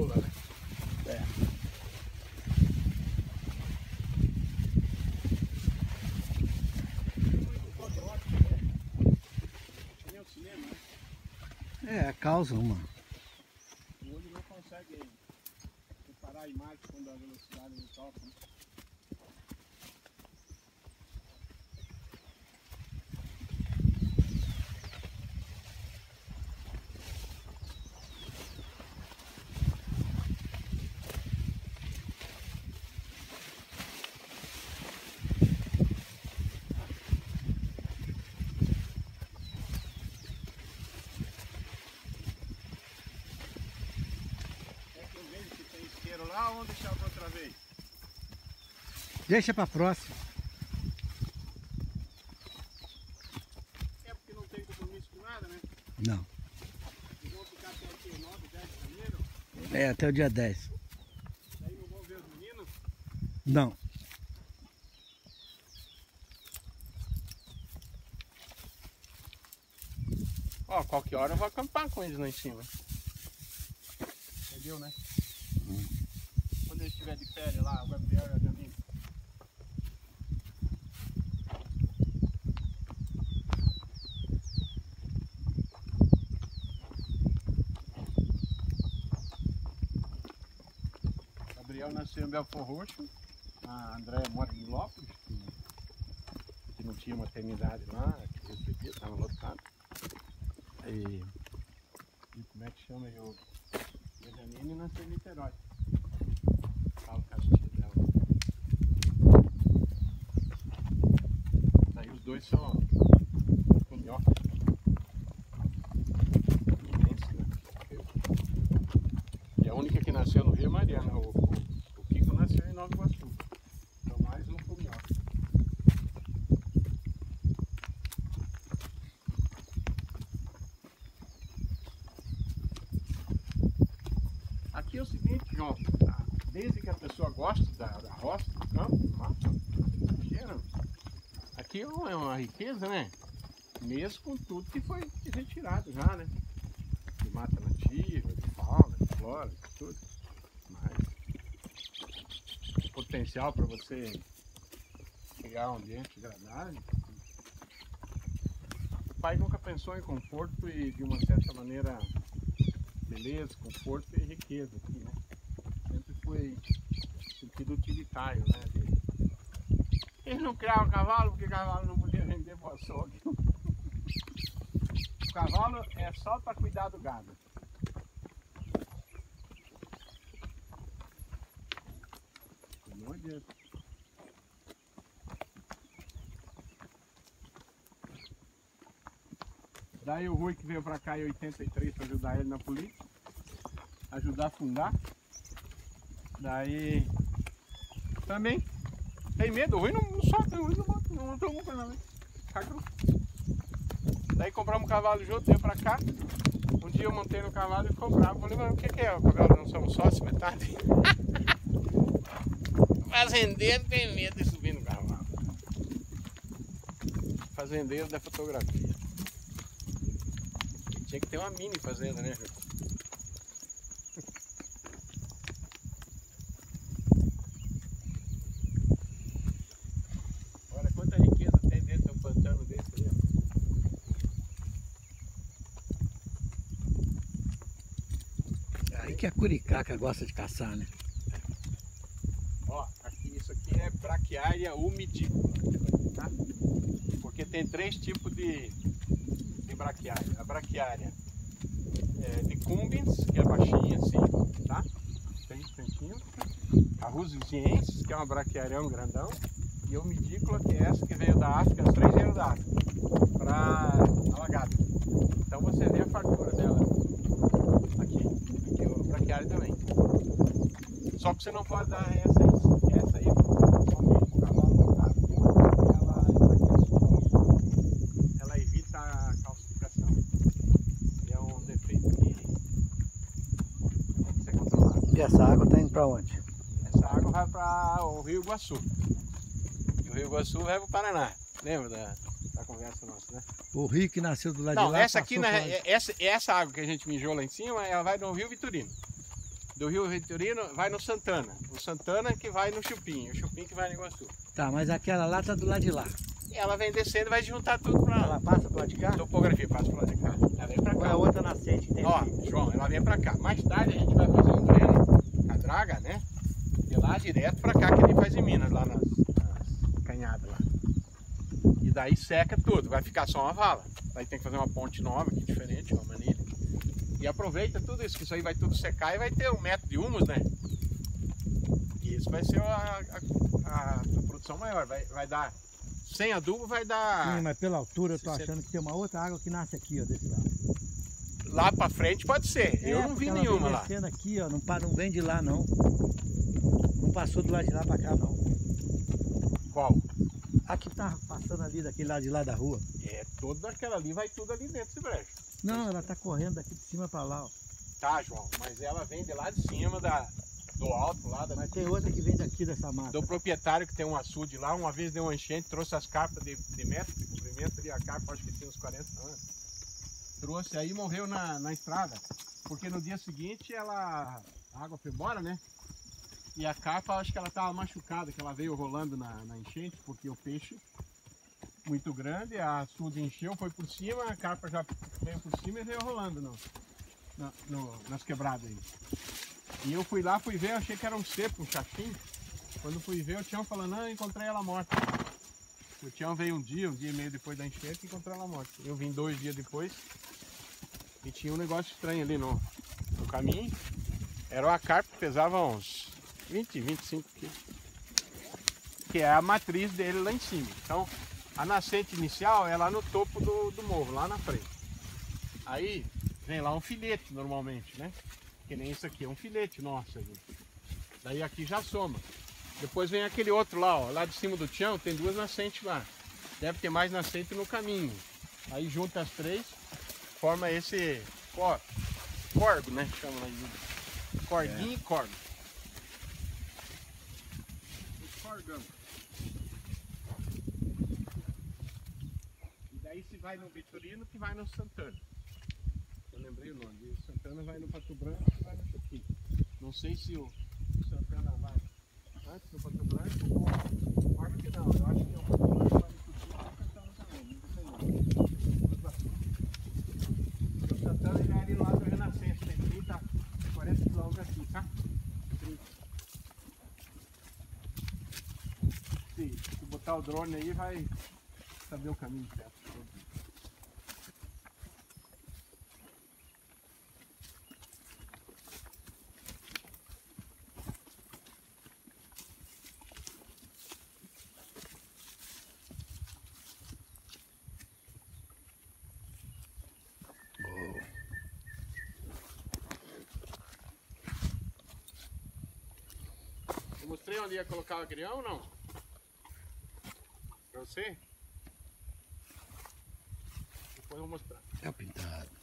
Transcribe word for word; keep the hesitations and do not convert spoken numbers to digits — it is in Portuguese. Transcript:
pula, né? É. É, causa uma. O olho não consegue separar a imagem quando a velocidade não toca, né? Lá, vamos deixar para outra vez. Deixa para próxima. É porque não tem compromisso com nada, né? Não. Vocês vão ficar até aqui, nove, dez de janeiro? É, até o dia dez. Daí não vão ver os meninos? Não. Ó, qualquer hora eu vou acampar com eles lá em cima. Entendeu, né? Hum. Quando ele estiver de férias lá, o Gabriel e a Jamila. O Gabriel nasceu em Belfort Roxo, a Andréia mora em Lópolis, que, que não tinha maternidade lá, que recebia, estava lotado. E, e como é que chama? Eu, e a Janine nasceu em Niterói. Fala com a tia dela. Aí os dois são com minhoca. Imenso, né? E a única que nasceu no Rio é Mariana. O, o, o Kiko nasceu em Nova Iguaçu. Então mais um com minhoca. Aqui é o seguinte, João, desde que a pessoa gosta da, da roça, do campo, do mato, cheira. Aqui é uma riqueza, né? Mesmo com tudo que foi retirado já, né? De mata nativa, de fauna, de flora, de tudo. Mas o potencial para você criar um ambiente agradável. O pai nunca pensou em conforto e de uma certa maneira beleza, conforto e riqueza aqui, né? Sempre foi sentido utilitário, né? Eles não criavam cavalo porque cavalo não podia vender pro açougue. O cavalo é só para cuidar do gado. Não adianta. Daí o Rui que veio pra cá em oitenta e três para ajudar ele na política, ajudar a fundar. Daí também tem medo, o Rui não, não solta, o Rui não bota, não toma com nada. Daí compramos um cavalo junto, veio pra cá. Um dia eu montei no cavalo e comprava. Falei, mas o que, que é? O cavalo não somos sócios, metade? Fazendeiro tem medo de subir no cavalo. Fazendeiro da fotografia. Tinha que ter uma mini fazenda, né, Jô? Olha quanta riqueza tem dentro de um pantano desse ali, ó. Aí que a curicaca gosta de caçar, né? Ó, aqui, isso aqui é braquiária umidícola, tá? Porque tem três tipos de, de braquiária. A braquiária é de cumbens, que é baixinha assim, tá? seis centímetros. A rusiensis, que é uma braquiária grandão. E a umidícola, que é essa que veio da África, as três vieram da África, para alagado. Então você vê a fartura dela aqui. Aqui é o braquiária também. Só que você não pode dar essa aí. Essa aí, somente o cavalo montado. Ela evita a calcificação. E é um defeito que tem que ser controlado. E essa água tá indo pra onde? Essa água vai para o Rio Iguaçu. E o Rio Iguaçu vai para o Paraná. Lembra da, da conversa nossa, né? O rio que nasceu do lado Não, de lá. essa aqui, passou na, pra onde? essa, essa água que a gente mijou lá em cima, ela vai no Rio Vitorino. Do Rio Vitorino vai no Santana. O Santana que vai no Chupim, o Chupim que vai no Iguaçu. Tá, mas aquela lá tá do lado de lá. Ela vem descendo e vai juntar tudo pra Ela passa pro lado de cá? topografia, passa pro lado de cá. Ela vem pra Ou é cá. a outra nascente que tem Ó, aqui? João, ela vem pra cá. Mais tarde a gente vai fazer um dreno com a draga, né? De lá direto pra cá, que ele faz em Minas, lá nas, nas canhadas lá. E daí seca tudo, vai ficar só uma vala. Daí tem que fazer uma ponte nova, aqui diferente, uma manilha. E aproveita tudo isso, que isso aí vai tudo secar e vai ter um metro de humus, né? E isso vai ser a, a, a, a produção maior, vai, vai dar, sem adubo vai dar... Sim, mas pela altura eu tô sessenta. achando que tem uma outra água que nasce aqui, ó, desse lado. Lá pra frente pode ser, eu É, não porque vi ela nenhuma vem lá. descendo aqui, ó, não, pa- não vem de lá não. Não passou do lado de lá pra cá não. Qual? Aqui tá passando ali, daquele lado de lá da rua. É, toda aquela ali, vai tudo ali dentro desse brejo. Não, ela tá correndo daqui de cima pra lá, ó. Tá, João, mas ela vem de lá de cima, da, do alto lá, da, Mas tem outra que vem daqui dessa mata. do proprietário que tem um açude lá. Uma vez deu uma enchente, trouxe as carpas de, de metro de comprimento ali, a carpa acho que tem uns quarenta anos. Trouxe aí e morreu na, na estrada, porque no dia seguinte ela, a água foi embora, né? E a carpa, acho que ela estava machucada, que ela veio rolando na, na enchente, porque o peixe muito grande, a açude encheu, foi por cima, a carpa já veio por cima e veio rolando no, na, no, nas quebradas aí. E eu fui lá, fui ver, achei que era um cepo, um xaxim. Quando fui ver, o Tião falando, não, eu encontrei ela morta. O Tião veio um dia, um dia e meio depois da enchente e encontrou ela morta. Eu vim dois dias depois e tinha um negócio estranho ali no, no caminho. Era uma carpa que pesava uns vinte, vinte e cinco quilos. Que é a matriz dele lá em cima. Então, a nascente inicial é lá no topo do, do morro, lá na frente. Aí vem lá um filete normalmente, né? Que nem isso aqui, é um filete nosso aqui. Daí aqui já soma. Depois vem aquele outro lá, ó, lá de cima do Tião, tem duas nascentes lá. Deve ter mais nascente no caminho. Aí junta as três, forma esse cor, corgo, né? Chama lá de corguinho é. E corgo. Corgão. E daí se vai no Vitorino que vai no Santana. Eu lembrei o nome. O Santana vai no Pato Branco e vai no Chupim. Não sei se o Santana vai antes do Pato Branco ou acho que não. Eu acho que é o Pato Branco vai no Chupim e o Santana também. Não sei não. O Santana já é ali no lado do Renascença. Tem trinta, quarenta quilômetros aqui, tá? trinta. Se, se botar o drone aí vai saber o caminho certo. Eu mostrei onde ia colocar o agrião ou não? Pra você? Depois eu vou mostrar. É o pintado.